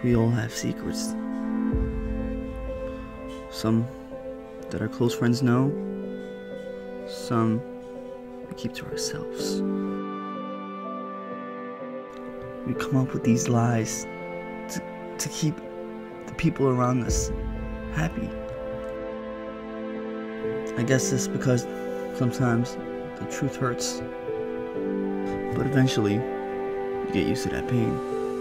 We all have secrets. Some that our close friends know, some we keep to ourselves. We come up with these lies to keep the people around us happy. I guess it's because sometimes the truth hurts, but eventually you get used to that pain.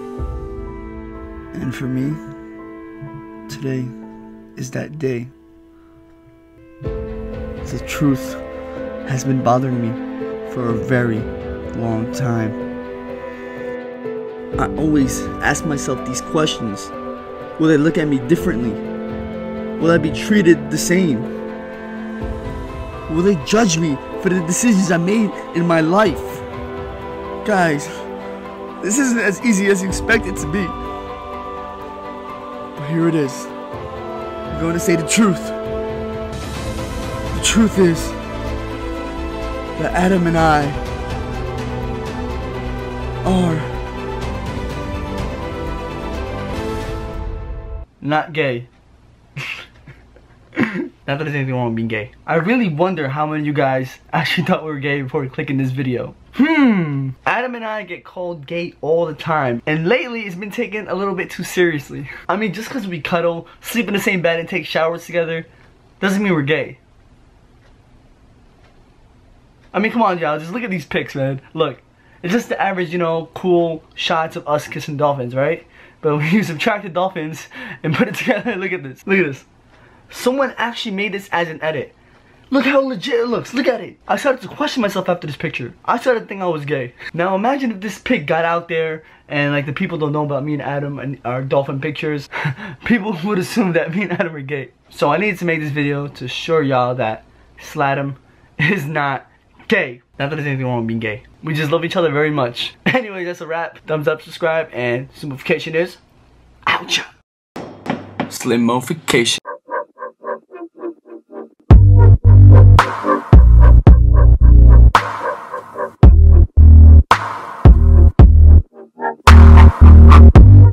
And for me, today is that day. The truth has been bothering me for a very long time. I always ask myself these questions. Will they look at me differently? Will I be treated the same? Will they judge me for the decisions I made in my life? Guys, this isn't as easy as you expect it to be. But here it is. I'm going to say the truth. The truth is that Adam and I are not gay. Not that there's anything wrong with being gay. I really wonder how many of you guys actually thought we were gay before clicking this video. Adam and I get called gay all the time, and lately it's been taken a little bit too seriously. I mean, just because we cuddle, sleep in the same bed, and take showers together doesn't mean we're gay. I mean, come on, y'all, just look at these pics, man. Look, it's just the average, you know, cool shots of us kissing dolphins, right? But when you subtract the dolphins and put it together, look at this. Look at this. Someone actually made this as an edit. Look how legit it looks. Look at it. I started to question myself after this picture. I started to think I was gay. Now imagine if this pic got out there and like the people don't know about me and Adam and our dolphin pictures. People would assume that me and Adam are gay. So I needed to make this video to show y'all that Sladam is not gay. Not that there's anything wrong with being gay. We just love each other very much. Anyway, that's a wrap. Thumbs up, subscribe, and simplification is ouch. Slimofication.